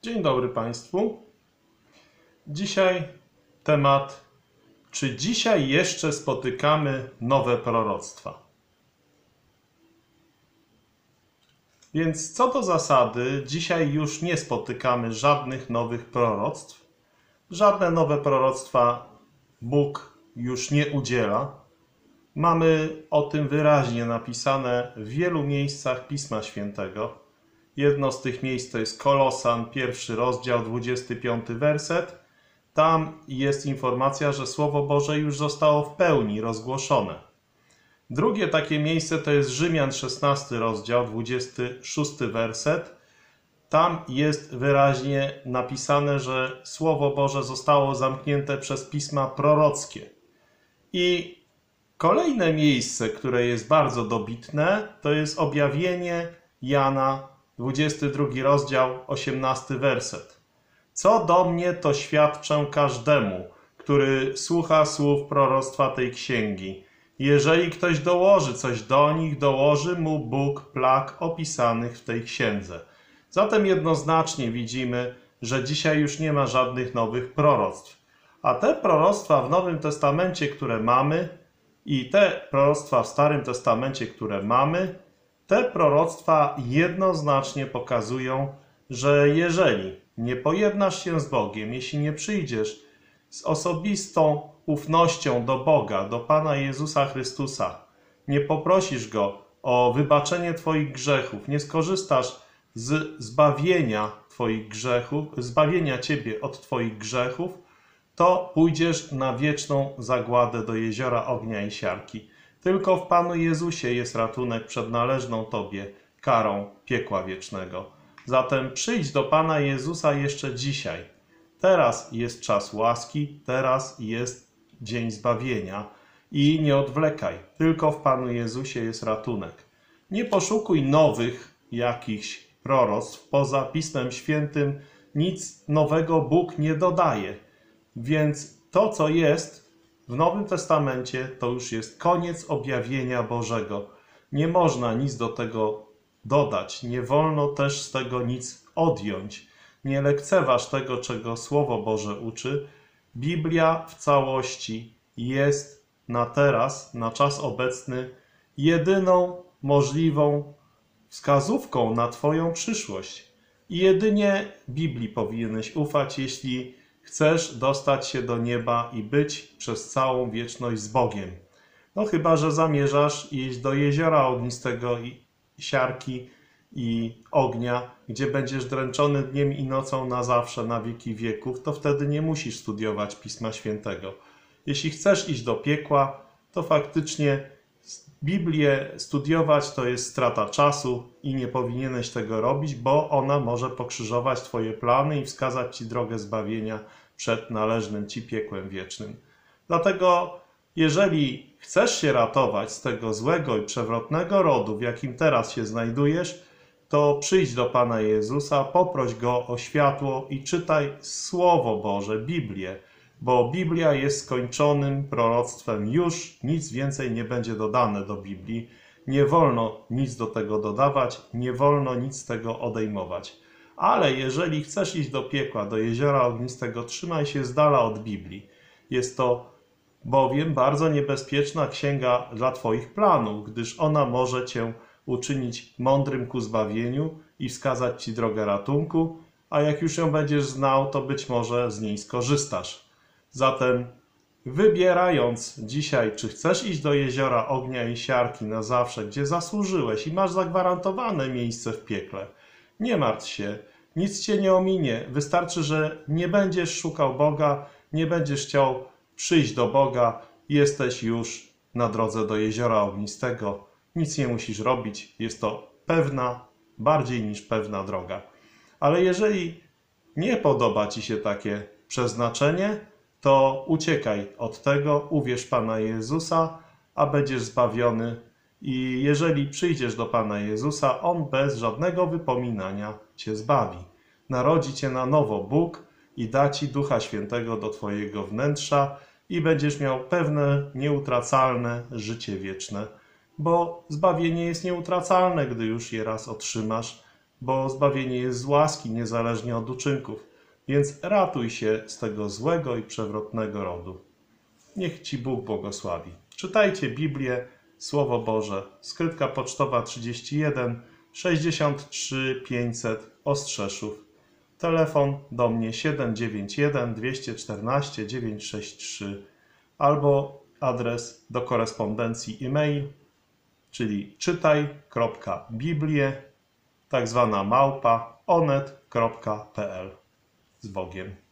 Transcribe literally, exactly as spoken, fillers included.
Dzień dobry Państwu. Dzisiaj temat, czy dzisiaj jeszcze spotykamy nowe proroctwa? Więc co do zasady, dzisiaj już nie spotykamy żadnych nowych proroctw. Żadne nowe proroctwa Bóg już nie udziela. Mamy o tym wyraźnie napisane w wielu miejscach Pisma Świętego. Jedno z tych miejsc to jest Kolosan, pierwszy rozdział, dwudziesty piąty werset. Tam jest informacja, że Słowo Boże już zostało w pełni rozgłoszone. Drugie takie miejsce to jest Rzymian, szesnasty rozdział, dwudziesty szósty werset. Tam jest wyraźnie napisane, że Słowo Boże zostało zamknięte przez pisma prorockie. I kolejne miejsce, które jest bardzo dobitne, to jest Objawienie Jana, dwudziesty drugi rozdział, osiemnasty werset. Co do mnie, to świadczę każdemu, który słucha słów proroctwa tej księgi. Jeżeli ktoś dołoży coś do nich, dołoży mu Bóg plag opisanych w tej księdze. Zatem jednoznacznie widzimy, że dzisiaj już nie ma żadnych nowych proroctw. A te proroctwa w Nowym Testamencie, które mamy, i te proroctwa w Starym Testamencie, które mamy, te proroctwa jednoznacznie pokazują, że jeżeli nie pojednasz się z Bogiem, jeśli nie przyjdziesz z osobistą ufnością do Boga, do Pana Jezusa Chrystusa, nie poprosisz Go o wybaczenie Twoich grzechów, nie skorzystasz z zbawienia Twoich grzechów, zbawienia Ciebie od Twoich grzechów, to pójdziesz na wieczną zagładę do jeziora ognia i siarki. Tylko w Panu Jezusie jest ratunek przed należną Tobie karą piekła wiecznego. Zatem przyjdź do Pana Jezusa jeszcze dzisiaj. Teraz jest czas łaski, teraz jest dzień zbawienia i nie odwlekaj. Tylko w Panu Jezusie jest ratunek. Nie poszukuj nowych jakichś proroctw. Poza Pismem Świętym nic nowego Bóg nie dodaje. Więc to, co jest w Nowym Testamencie, to już jest koniec objawienia Bożego. Nie można nic do tego dodać, nie wolno też z tego nic odjąć. Nie lekceważ tego, czego Słowo Boże uczy. Biblia w całości jest na teraz, na czas obecny, jedyną możliwą wskazówką na Twoją przyszłość. I jedynie Biblii powinieneś ufać, jeśli chcesz dostać się do nieba i być przez całą wieczność z Bogiem. No chyba że zamierzasz iść do jeziora ognistego i siarki i ognia, gdzie będziesz dręczony dniem i nocą na zawsze, na wieki wieków, to wtedy nie musisz studiować Pisma Świętego. Jeśli chcesz iść do piekła, to faktycznie Biblię studiować to jest strata czasu i nie powinieneś tego robić, bo ona może pokrzyżować Twoje plany i wskazać Ci drogę zbawienia przed należnym Ci piekłem wiecznym. Dlatego, jeżeli chcesz się ratować z tego złego i przewrotnego rodu, w jakim teraz się znajdujesz, to przyjdź do Pana Jezusa, poproś Go o światło i czytaj Słowo Boże, Biblię, bo Biblia jest skończonym proroctwem już, nic więcej nie będzie dodane do Biblii. Nie wolno nic do tego dodawać, nie wolno nic z tego odejmować. Ale jeżeli chcesz iść do piekła, do jeziora ognistego, trzymaj się z dala od Biblii. Jest to bowiem bardzo niebezpieczna księga dla Twoich planów, gdyż ona może Cię uczynić mądrym ku zbawieniu i wskazać Ci drogę ratunku, a jak już ją będziesz znał, to być może z niej skorzystasz. Zatem wybierając dzisiaj, czy chcesz iść do jeziora ognia i siarki na zawsze, gdzie zasłużyłeś i masz zagwarantowane miejsce w piekle, nie martw się, nic Cię nie ominie. Wystarczy, że nie będziesz szukał Boga, nie będziesz chciał przyjść do Boga, jesteś już na drodze do jeziora ognistego. Nic nie musisz robić, jest to pewna, bardziej niż pewna droga. Ale jeżeli nie podoba Ci się takie przeznaczenie, to uciekaj od tego, uwierz Pana Jezusa, a będziesz zbawiony. I jeżeli przyjdziesz do Pana Jezusa, On bez żadnego wypominania Cię zbawi. Narodzi Cię na nowo Bóg i da Ci Ducha Świętego do Twojego wnętrza i będziesz miał pewne, nieutracalne życie wieczne, bo zbawienie jest nieutracalne, gdy już je raz otrzymasz, bo zbawienie jest z łaski, niezależnie od uczynków, więc ratuj się z tego złego i przewrotnego rodu. Niech Ci Bóg błogosławi. Czytajcie Biblię, Słowo Boże, skrytka pocztowa trzydzieści jeden sześćdziesiąt trzy pięćset Ostrzeszów. Telefon do mnie siedem dziewięć jeden dwieście czternaście dziewięćset sześćdziesiąt trzy albo adres do korespondencji e-mail, czyli czytaj.biblię, tak zwana małpa onet kropka p l. Z Bogiem.